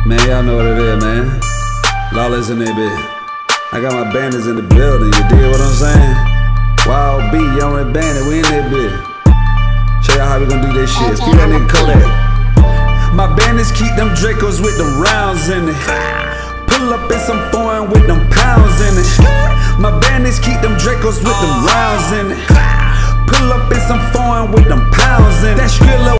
Man, y'all know what it is, man. Lawless in that bitch. I got my bandits in the building, you dig what I'm saying? Wild B, Young Red Bandit, we in that bitch. Show y'all how we gon' do this shit. Feed that nigga Kodak. My bandits keep them Dracos with them rounds in it. Pull up in some foreign with them pounds in it. My bandits keep them Dracos with them rounds in it. Pull up in some foreign with them pounds in it. That Skrilla